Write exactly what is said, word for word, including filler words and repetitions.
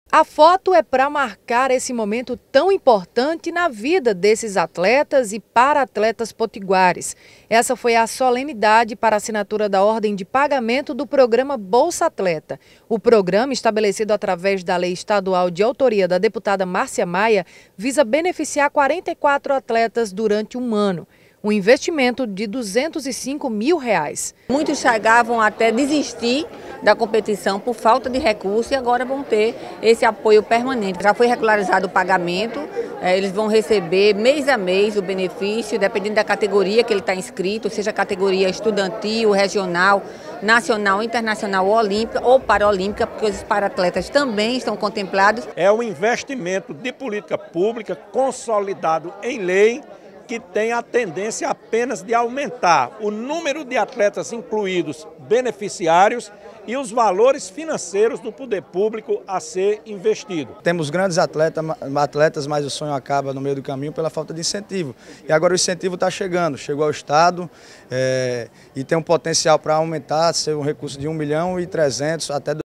A foto é para marcar esse momento tão importante na vida desses atletas e para-atletas potiguares. Essa foi a solenidade para a assinatura da ordem de pagamento do programa Bolsa Atleta. O programa, estabelecido através da lei estadual de autoria da deputada Márcia Maia, visa beneficiar quarenta e quatro atletas durante um ano. Um investimento de duzentos e cinco mil reais. Muitos chegavam até desistir da competição por falta de recursos e agora vão ter esse apoio permanente. Já foi regularizado o pagamento, eles vão receber mês a mês o benefício, dependendo da categoria que ele está inscrito, seja categoria estudantil, regional, nacional, internacional, olímpica ou paralímpica, porque os para-atletas também estão contemplados. É um investimento de política pública consolidado em lei, que tem a tendência apenas de aumentar o número de atletas incluídos beneficiários e os valores financeiros do poder público a ser investido. Temos grandes atletas, atletas, mas o sonho acaba no meio do caminho pela falta de incentivo. E agora o incentivo está chegando, chegou ao Estado é, e tem um potencial para aumentar, ser um recurso de um milhão e trezentos até